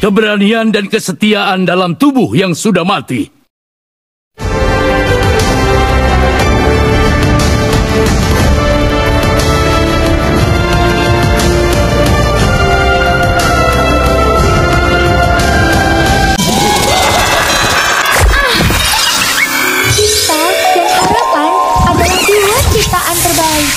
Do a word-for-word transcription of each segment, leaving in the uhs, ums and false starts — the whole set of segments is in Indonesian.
keberanian dan kesetiaan dalam tubuh yang sudah mati. Cinta dan harapan adalah dua ciptaan terbaik.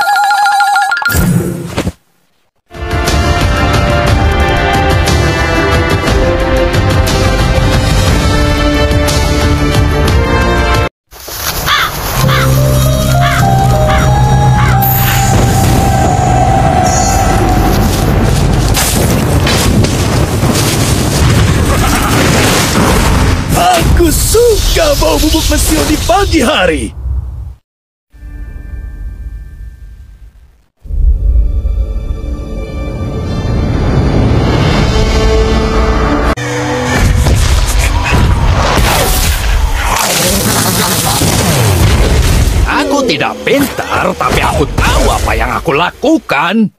Aku suka bau bubuk mesio di pagi hari. Aku tidak pintar, tapi aku tahu apa yang aku lakukan.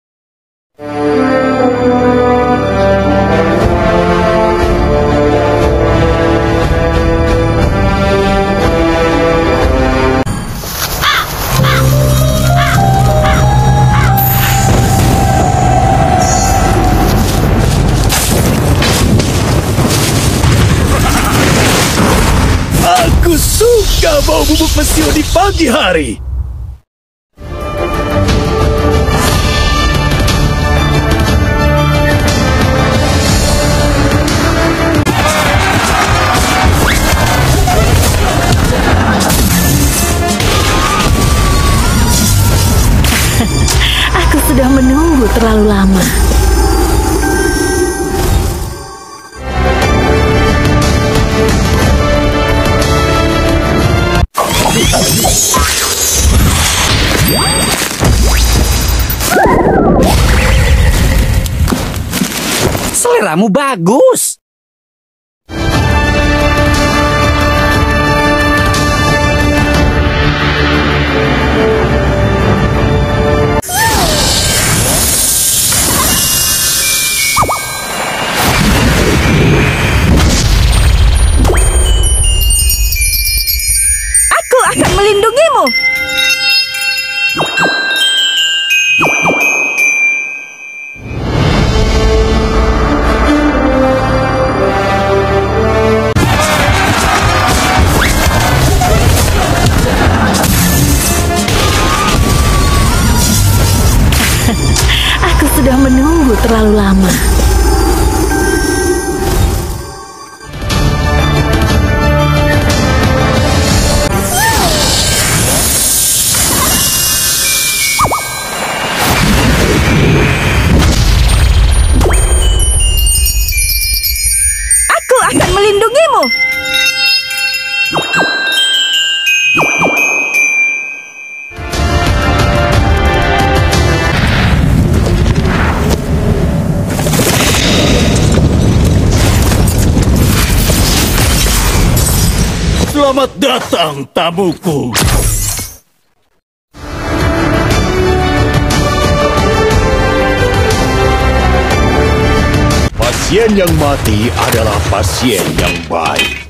Aku suka bau bubuk mesio di pagi hari. Aku sudah menunggu terlalu lama. Seleramu bagus. Aku akan melindungimu. Aku sudah menunggu terlalu lama. Aku akan melindungimu. Selamat datang, tamuku. Pasien yang mati adalah pasien yang baik.